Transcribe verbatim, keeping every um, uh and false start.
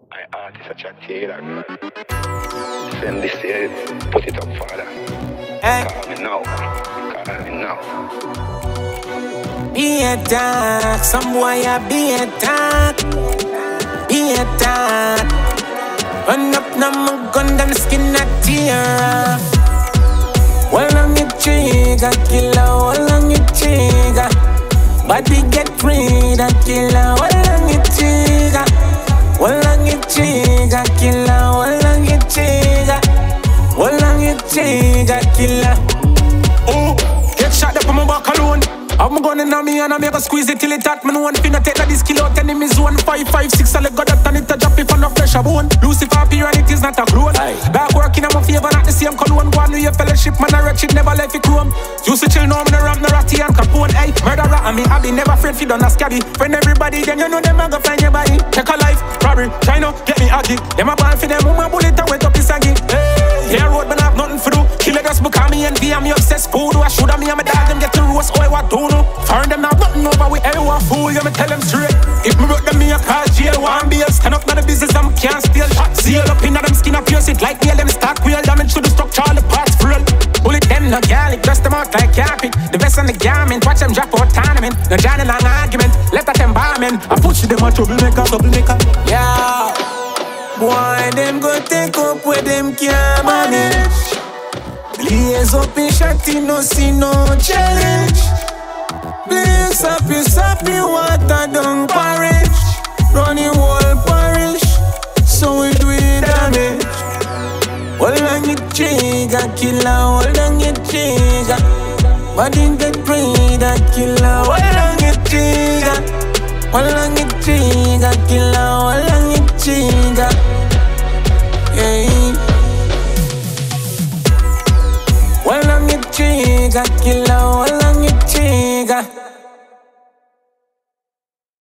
I artist a chat here. Send this here, put it up further. Hey. Call me now. Call me now. Be a dog, some boy a be a dog. Be a dog. Run up na my gun, then skin a tear. Well on your trigger, killer, well on your trigger. Body get free, that killer, well on your trigger. Well on your trigger, killer, well on your trigger. Well on your trigger, killer. Oh, get shot up on my back alone. I'm going in on me and I'm gonna squeeze it till it hot. Me no one finna take that this kill out enemies one. Five, five, six, I let go that and it a drop if I'm not fresh a bone. Lucifer appear and it is not a clone. Back working on my favor, not the same cologne. Go on with your fellowship, man, I wretched, never left it chrome. Used to chill, now I'm in a ramp, no ratty and capone. Ay, murderer and me, I be never afraid fi done a scabby. Friend everybody, then you know them a go find your body. Check a life, robbery, try no, get me aggy. Them a ball for them, my bullet and went up his saggy. Hey, road, man, I have nothing for do. Killer just book on me and be, I'm me obsessed food. I should have me and my dad, them get to roast, oh, what do no. Foreign them not nothing over with everyone fool, you me tell them straight. If me broke them, me a call jail, one bail. Stand up, not the business, I'm can't steal. Seal up in them skin, I pierce it like nail. Them stock wheel, damage to the structure, all the parts frail. Bullet them, no garlic, dust them out like carpet. The best on the garment, watch them drop out tournament. No Johnny long argument, left at them barman. I push them a troublemaker, troublemaker. Yeah, boy, them go take up where them can't manage. Blaze up in shotty, no see no challenge. Blaze up, you sap the water down parish. Running whole parish, so we do it damage. Hold on your trigger, killer, hold on your trigger. Body get free, that killer, hold on your trigger. Hold on your trigger, killer, hold on your trigger. Yeah. Hold on your trigger, killer, hold on your trigger.